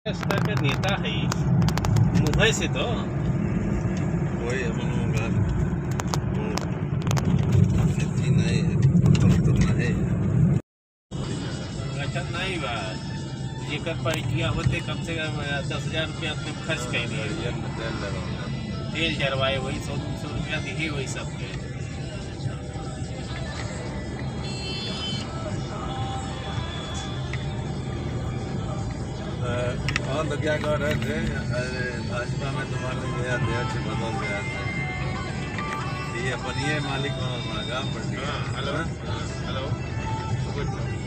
स्तर का नेता है मुंबई से तो वही नहीं अच्छा नहीं बा जेकर पैटिया होते कम से कम 10,000 रुपया अपने खर्च कर दिए तेल जरवाए वही 100-200 रुपया दिए वही सबके। हाँ तो क्या कह रहे थे, भाजपा में तुम्हारे ये अध्यक्ष बदल गया था, ये अपन ये मालिक बना गाँव पर। Hello hello